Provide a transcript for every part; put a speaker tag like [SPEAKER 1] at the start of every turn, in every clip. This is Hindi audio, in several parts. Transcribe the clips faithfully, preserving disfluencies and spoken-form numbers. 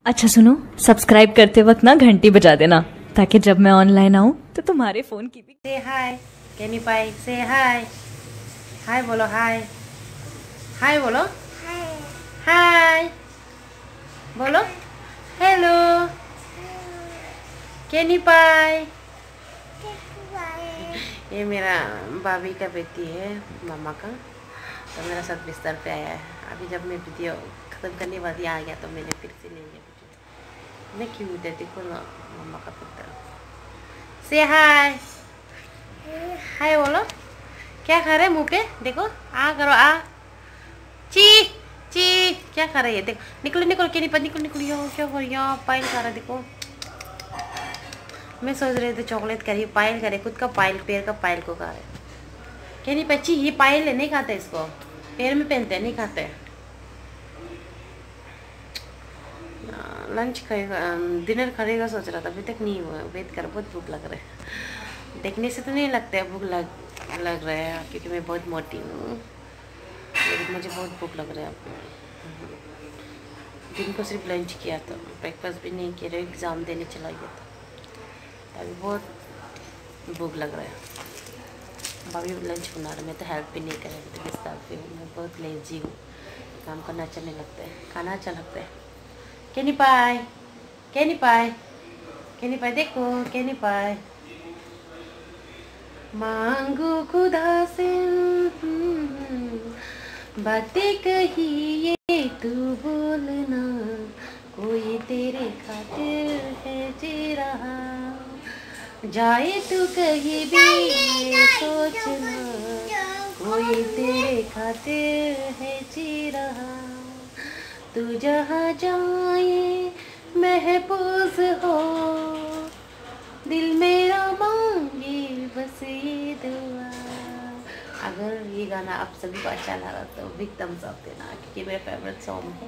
[SPEAKER 1] अच्छा सुनो, सब्सक्राइब करते वक्त ना घंटी बजा देना ताकि जब मैं ऑनलाइन आऊँ तो तुम्हारे फोन की भी।
[SPEAKER 2] से हाय कैनी पाई, से हाय हाय बोलो, हाय हाय बोलो, हाय बोलो, हेलो कैनी पाई। ये मेरा भाभी का बेटी है, मामा का, तो मेरा साथ बिस्तर पे आया है। अभी जब मैं वीडियो ख़त्म करने वाली आ गया तो मैंने फिर से ले लिया वीडियो। मैं क्यूट है, देखो ना मामा का पुत्र। से हाय हाय बोलो। क्या खा रहे मुंह पे, देखो आ करो, आ ची ची। क्या खा रही है, देखो, निकलो निकलो के नहीं, निकलो निकलो। यो क्या कर, यहाँ पायल खा रहा है, देखो। मैं सोच रही थी चॉकलेट करी, पायल करे, खुद का पायल, पैर का पायल को खा रहे। क्या नहीं बच्ची, ये पायल है, नहीं खाते इसको, पैर में पहनते हैं, नहीं खाते। लंच खाएगा, डिनर करेगा सोच रहा था, अभी तक नहीं हुआ। वेट कर, बहुत भूख लग रहा है। देखने से तो नहीं लगता है भूख लग लग रहा है, क्योंकि मैं बहुत मोटी हूँ, लेकिन मुझे बहुत भूख लग रहा है। दिन को सिर्फ लंच किया था, ब्रेकफास्ट भी नहीं किया, एग्ज़ाम देने चला गया था। अभी बहुत भूख लग रहा है। भाभी लंच बना रहा, मैं तो हेल्प भी नहीं कर रही थी, बिस्तर पे हूँ, मैं बहुत लेजी हूँ, काम करना अच्छा नहीं लगता है, खाना अच्छा लगता है। कैनी पाई, कैनी पाई, कैनी पाई, देखो कैनी पाई। मांगू खुदा से बातें कहिए, तू बोलना, कोई तेरे खातिर है जी रहा, जाए तू कहीं भी ये सोचना, कोई तेरे खातिर है जी रहा, तू जहाँ जाए महफूज हो, दिल मेरा मांगे बस ये दुआ। अगर ये गाना आप सभी को अच्छा लगा तो बिग थम्स अप देना, क्योंकि मेरा फेवरेट सॉन्ग है।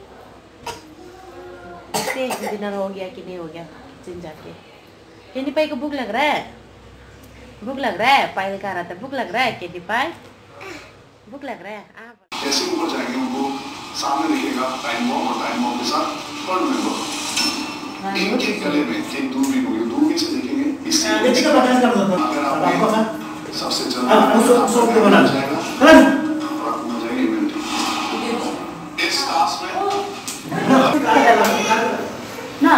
[SPEAKER 2] देखते डिनर हो गया कि नहीं हो गया, किचन जाके। कैनी पाई को भूख लग रहा है, भूख लग रहा है, पायल खा रहा था, भूख लग रहा है कैनी पाई, भूख लग रहा है। आप
[SPEAKER 3] जैसे ऊपर जाएंगे उनको सामने दिखेगा टाइम बॉम्ब, और टाइम बॉम्ब के साथ फ्रंट में वो इनके गले में एक दूरबीन होगी, दूरबीन से देखेंगे। इससे अगर आपने सबसे ज्यादा बना जाएगा और आपको हो जाएगी इम्यूनिटी। इस टास्क में
[SPEAKER 2] ना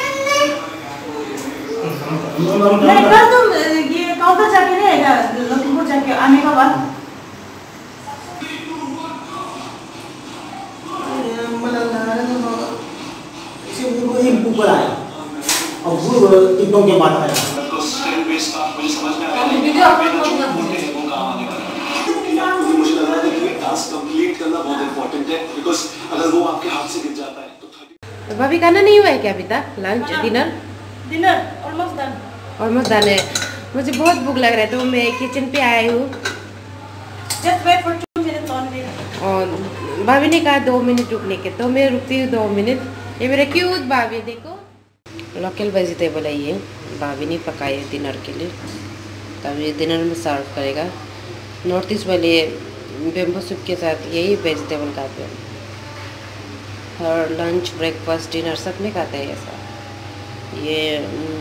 [SPEAKER 2] नहीं, कल तुम ये काउंटर जाके नहीं आएगा, लखनऊ जाके आने का बाद
[SPEAKER 3] और वो टिकटॉक के बाद आया तो स्टेप पे स्टार्ट मुझे समझ में आया, वीडियो अपलोड करना है वो काम आने वाला है। मुझे लग रहा है कि ये टास्क कंप्लीट करना बहुत इंपॉर्टेंट है, बिकॉज़ अगर वो आपके हाथ से गिर जाता है तो
[SPEAKER 2] भाभी खाना नहीं हुआ है क्या अभी तक? Lunch dinner
[SPEAKER 4] dinner almost done,
[SPEAKER 2] almost done है। मुझे बहुत भूख लग रहा है तो मैं किचन पे आई हूँ।
[SPEAKER 4] Just wait for two minutes only.
[SPEAKER 2] और भाभी ने कहा दो मिनट रुकने के, तो मैं रुकती हूँ दो मिनट। ये मेरा क्यूट भाभी, देखो लोकल वेजिटेबल है ये, भाभी ने पकाई है डिनर के लिए, तभी डिनर में सर्व करेगा। नॉर्थ ईस्ट वाले बेम्बो सूप के साथ यही वेजिटेबल खाते हैं, और लंच ब्रेकफास्ट डिनर सब में खाते हैं ऐसा। ये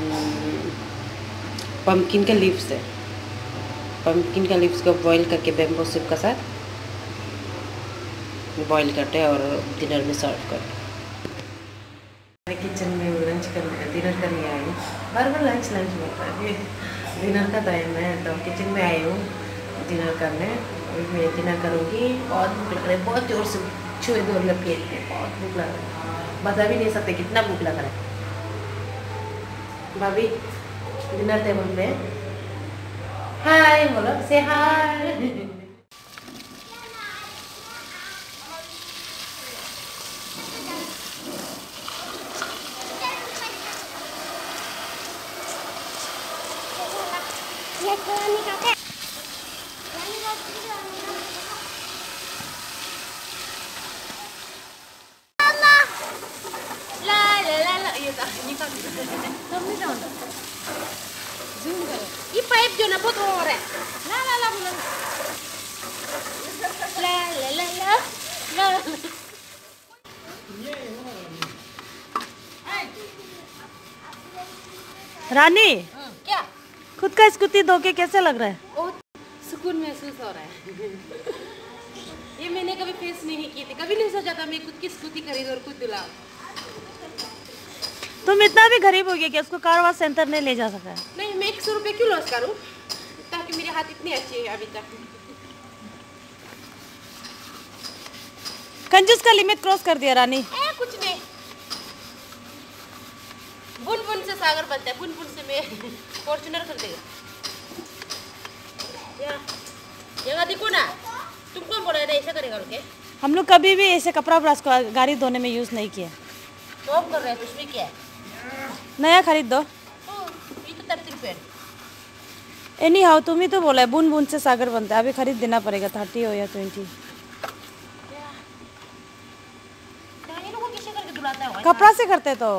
[SPEAKER 2] पम्पकिन का लीव्स है, पम्पकिन का लीव्स को बॉईल करके बेम्बो सूप के साथ बॉईल करते हैं और डिनर में सर्व करते हैं। किचन में लंच कर डिनर करने आई हूँ, बार बार लंच लंच होता है, डिनर का टाइम है तो किचन में आई हूँ डिनर करने। अभी मैं डिनर करूँगी, बहुत भूख लग रहा है, बहुत जोर से छुए दो लपेट के, बहुत भूख लग रहा है, बता भी नहीं सकते कितना भूख लग रहा है। भाभी डिनर टेबल पे हाय बोलो, से हाय। ये पाइप जो ना बहुत और है, ला ला ला बोला, ला ला ला ला ला।
[SPEAKER 5] रानी
[SPEAKER 2] क्या
[SPEAKER 5] खुद का स्कूटी धो के कैसे लग रहा है?
[SPEAKER 2] बहुत सुकून महसूस हो रहा है। ये मैंने कभी फेस नहीं की थी, कभी नहीं सोचा था मैं खुद की स्कूटी खरीद और खुद दिलाऊं।
[SPEAKER 5] तुम इतना भी गरीब हो गया कि उसको कार वॉश सेंटर नहीं ले जा सका है?
[SPEAKER 2] नहीं, मैं एक सौ रुपये क्यों लॉस करूँ, ताकि मेरे हाथ इतने अच्छे हैं अभी तक।
[SPEAKER 5] कंजूस का लिमिट क्रॉस कर दिया रानी।
[SPEAKER 2] ए, कुछ नहीं, बुन बुन से सागर बनता है, बुन बुन से मैं फॉर्च्यूनर कर देगा। यहाँ देखो ना, तुमको बोला था ऐसा करेगा क्या?
[SPEAKER 5] हम लोग कभी भी ऐसे कपड़ा ब्रश को गाड़ी धोने में यूज नहीं किया।
[SPEAKER 2] तो आप कर रहे हैं, तो उसमें क्या है?
[SPEAKER 5] नया खरीद दो।
[SPEAKER 2] ओ, ये तो थर्टी रुपये।
[SPEAKER 5] एनी हाउ तुम ही तो बोला है बूंद बूंद से सागर बनता है, अभी खरीद देना पड़ेगा थर्टी हो या ट्वेंटी।
[SPEAKER 2] किसी करके धुलाता है
[SPEAKER 5] कपड़ा से करते तो।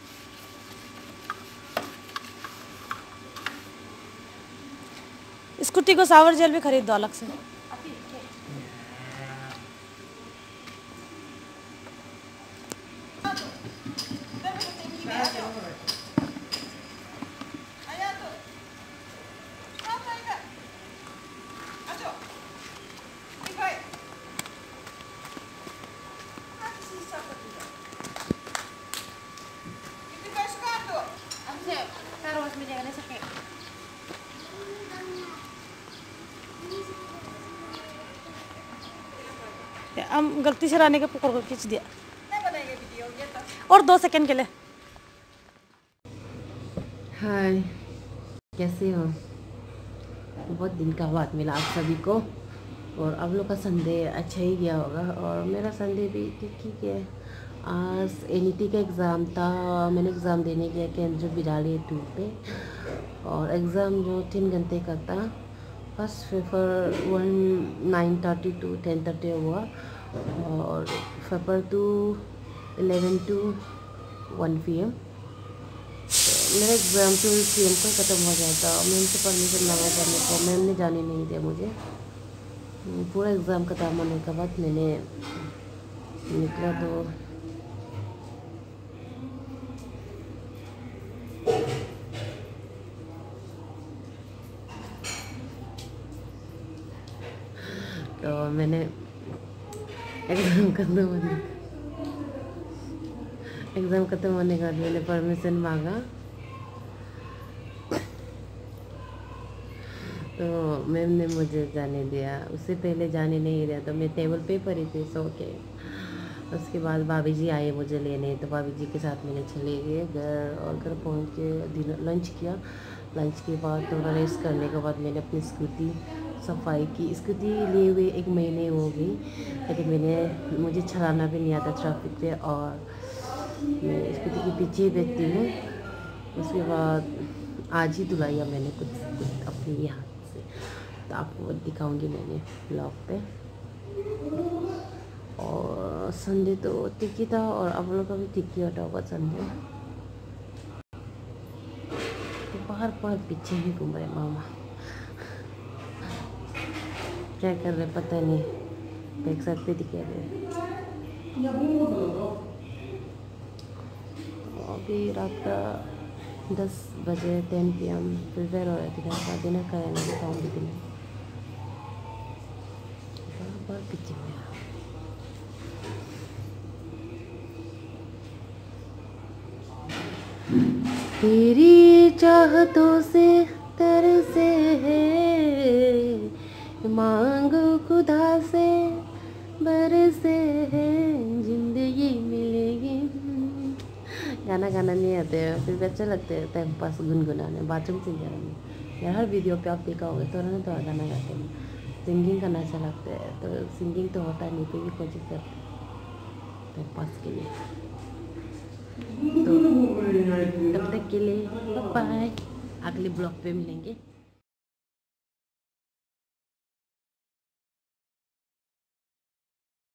[SPEAKER 5] स्कूटी को सावर जेल भी खरीद दो अलग से। हम गलती से रानी के पकड़ को खींच दिया। और दो सेकंड के लिए।
[SPEAKER 2] हाय, कैसे हो? बहुत दिन का बाद मिला आप सभी को। और आप लोग का संडे अच्छा ही गया होगा, और मेरा संडे भी ठीक ही गया। आज एनईटी का एग्ज़ाम था, मैंने एग्ज़ाम देने गया केंद्र बिराली टू पे, और एग्ज़ाम जो तीन घंटे का था। First paper one nine thirty to ten thirty हुआ, और paper two eleven to one P M. मेरा एग्ज़ाम ट्वेल्व पी एम को ख़त्म हो जाता। मैम से परमिशन मांगा जाने को, मैम ने जाने नहीं दिया मुझे। पूरा एग्ज़ाम ख़त्म होने के बाद मैंने निकला तो तो मैंने एग्ज़ाम खत्म होने एग्ज़ाम ख़त्म होने के बाद मैंने परमिशन मांगा, तो मैम ने मुझे जाने दिया। उससे पहले जाने नहीं दिया, तो मैं टेबल पे पड़ी थी सो के। उसके बाद भाभी जी आए मुझे लेने, तो भाभी जी के साथ मैंने चले गए घर, और घर पहुँच के डिनर लंच किया। लंच के बाद थोड़ा रेस्ट करने के बाद मैंने अपनी स्कूटी सफाई की। स्कूटी लिए हुए एक महीने हो गई, लेकिन मैंने मुझे चलाना भी नहीं आता ट्रैफिक पे, और मैं स्कूटी के पीछे बैठती हूँ। उसके बाद आज ही धुलाया मैंने कुछ कुछ अपने हाथ से, तो आपको दिखाऊंगी मैंने ब्लॉग पे। और संडे तो ठीक ही था, और आप लोग का भी ठीक ही होता होगा संडे। तो बाहर बाहर पीछे ही घूम रहे मामा, क्या कर रहे पता नहीं, बैक साइड पे दिखा रहे। अभी रात का दस बजे टेन पी एम प्रिपेयर हो रहे थे का डिनर करेंगे, दिखाऊंगी डिनर। बार पीछे में तेरी चाहतों से तरसे है, मांगो खुदा से बरसे है, जिंदगी मिलेगी। गाना गाना नहीं आते हैं, फिर भी अच्छा लगते हैं टाइम पास गुनगुनाने, बाथरूम सिंगर में। यार हर वीडियो पे आप देखा होगा थोड़ा ना थोड़ा गाना गाते हैं, सिंगिंग करना अच्छा लगता है। तो सिंगिंग तो होता नहीं, फिर भी कोशिश करते हैं टाइम पास के लिए। तो तब तक के लिए बाय बाय, अगले ब्लॉग पे मिलेंगे।